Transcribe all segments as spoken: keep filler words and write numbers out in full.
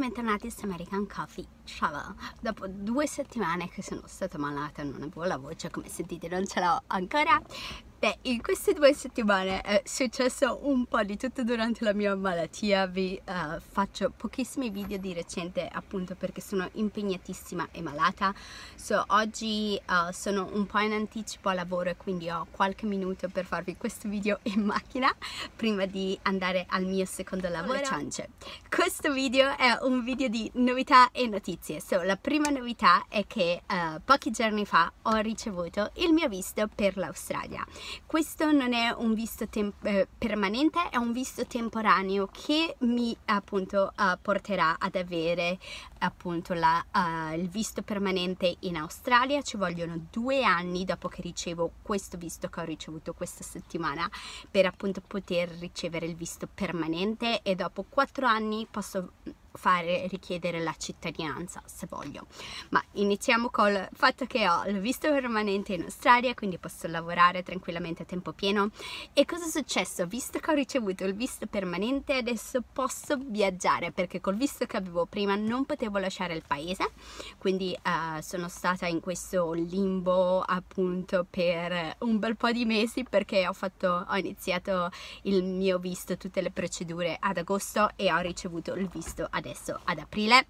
bentornati su American Coffee Travel. Dopo due settimane che sono stata malata, non avevo la voce, come sentite non ce l'ho ancora. Beh, in queste due settimane è successo un po' di tutto durante la mia malattia. Vi uh, faccio pochissimi video di recente, appunto perché sono impegnatissima e malata. So, oggi uh, sono un po' in anticipo al lavoro e quindi ho qualche minuto per farvi questo video in macchina prima di andare al mio secondo lavoro. Ciance. Questo video è un video di novità e notizie. So, la prima novità è che uh, pochi giorni fa ho ricevuto il mio visto per l'Australia. Questo non è un visto eh, permanente, è un visto temporaneo che mi appunto uh, porterà ad avere appunto la, uh, il visto permanente in Australia. Ci vogliono due anni dopo che ricevo questo visto che ho ricevuto questa settimana per appunto poter ricevere il visto permanente, e dopo quattro anni posso fare richiedere la cittadinanza se voglio. Ma iniziamo col fatto che ho il visto permanente in Australia, quindi posso lavorare tranquillamente a tempo pieno. E cosa è successo? Visto che ho ricevuto il visto permanente, adesso posso viaggiare, perché col visto che avevo prima non potevo lasciare il paese, quindi uh, sono stata in questo limbo appunto per un bel po' di mesi, perché ho fatto ho iniziato il mio visto, tutte le procedure ad agosto, e ho ricevuto il visto adesso ad aprile,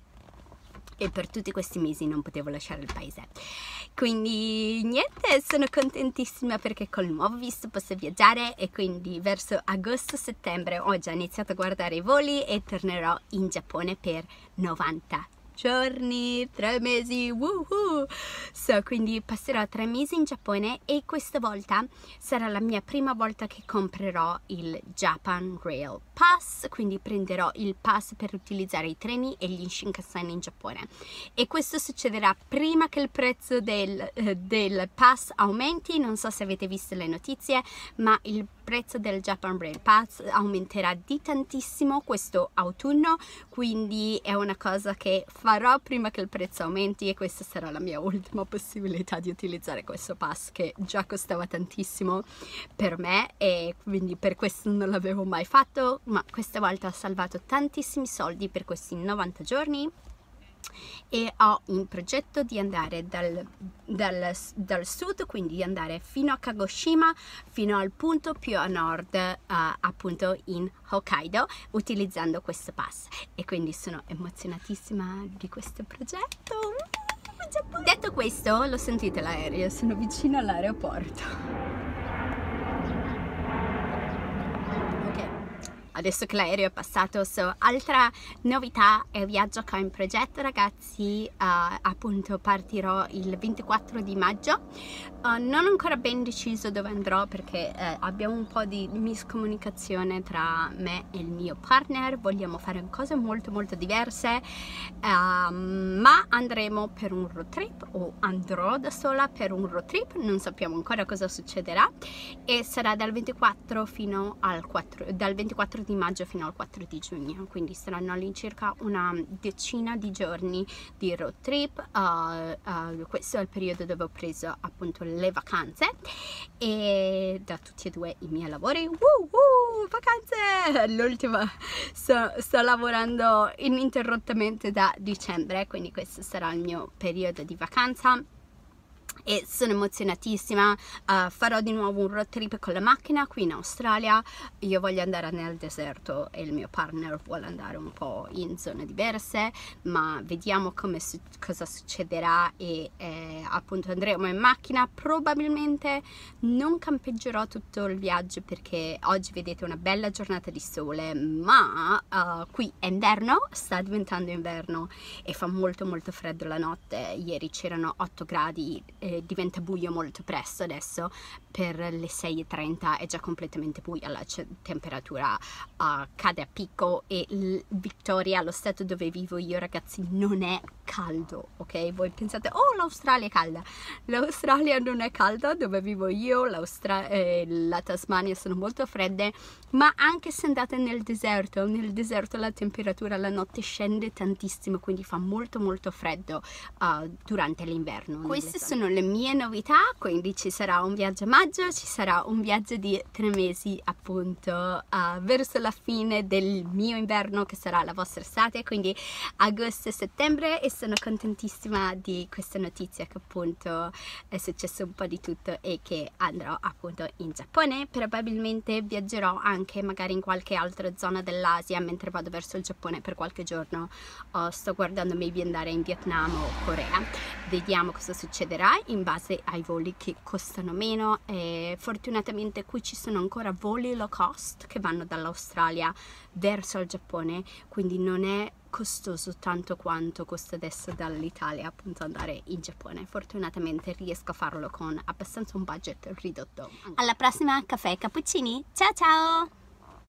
e per tutti questi mesi non potevo lasciare il paese. Quindi niente, sono contentissima perché col nuovo visto posso viaggiare, e quindi verso agosto-settembre ho già iniziato a guardare i voli e tornerò in Giappone per novanta giorni, tre mesi, woohoo! So, quindi passerò tre mesi in Giappone, e questa volta sarà la mia prima volta che comprerò il Japan Rail Pass, quindi prenderò il pass per utilizzare i treni e gli Shinkansen in Giappone, e questo succederà prima che il prezzo del, eh, del pass aumenti. Non so se avete visto le notizie, ma il prezzo del Japan Rail Pass aumenterà di tantissimo questo autunno, quindi è una cosa che farò prima che il prezzo aumenti, e questa sarà la mia ultima possibilità di utilizzare questo pass, che già costava tantissimo per me, e quindi per questo non l'avevo mai fatto. Ma questa volta ho salvato tantissimi soldi per questi novanta giorni, e ho in progetto di andare dal, dal, dal sud, quindi di andare fino a Kagoshima, fino al punto più a nord, uh, appunto in Hokkaido, utilizzando questo pass, e quindi sono emozionatissima di questo progetto. Uh, Detto questo, lo sentite l'aereo, sono vicino all'aeroporto. Adesso che l'aereo è passato, so, altra novità è il viaggio che ho in progetto, ragazzi. Uh, appunto partirò il ventiquattro di maggio. Uh, non ho ancora ben deciso dove andrò, perché uh, abbiamo un po' di miscomunicazione tra me e il mio partner. Vogliamo fare cose molto molto diverse, uh, ma andremo per un road trip, o andrò da sola per un road trip, non sappiamo ancora cosa succederà, e sarà dal ventiquattro fino al quattro, dal ventiquattro di maggio fino al quattro di giugno, quindi saranno all'incirca una decina di giorni di road trip. Uh, uh, questo è il periodo dove ho preso appunto le vacanze, e da tutti e due i miei lavori. Uh, uh, vacanze! L'ultima, sto, sto lavorando ininterrottamente da dicembre, quindi questo sarà il mio periodo di vacanza. E sono emozionatissima. Uh, farò di nuovo un road trip con la macchina qui in Australia. Io voglio andare nel deserto e il mio partner vuole andare un po' in zone diverse, ma vediamo come su cosa succederà. E eh, appunto andremo in macchina. Probabilmente non campeggerò tutto il viaggio, perché oggi vedete una bella giornata di sole, ma uh, qui è inverno, sta diventando inverno, e fa molto molto freddo la notte. Ieri c'erano otto gradi. Eh, diventa buio molto presto adesso, per le sei e trenta è già completamente buia, la temperatura uh, cade a picco, e Victoria, lo stato dove vivo io, ragazzi, non è caldo, ok? Voi pensate, oh, l'Australia è calda. L'Australia non è calda, dove vivo io, eh, la Tasmania sono molto fredde, ma anche se andate nel deserto, nel deserto la temperatura la notte scende tantissimo, quindi fa molto molto freddo uh, durante l'inverno. Queste sono le le mie novità, quindi ci sarà un viaggio a maggio, ci sarà un viaggio di tre mesi appunto uh, verso la fine del mio inverno, che sarà la vostra estate, quindi agosto e settembre, e sono contentissima di questa notizia che appunto è successo un po' di tutto e che andrò appunto in Giappone. Probabilmente viaggerò anche magari in qualche altra zona dell'Asia mentre vado verso il Giappone per qualche giorno. Oh, sto guardando maybe andare in Vietnam o Corea, vediamo cosa succederà in base ai voli che costano meno, e fortunatamente qui ci sono ancora voli low cost che vanno dall'Australia verso il Giappone, quindi non è costoso tanto quanto costa adesso dall'Italia appunto andare in Giappone. Fortunatamente riesco a farlo con abbastanza un budget ridotto. Alla prossima, caffè e cappuccini, ciao ciao!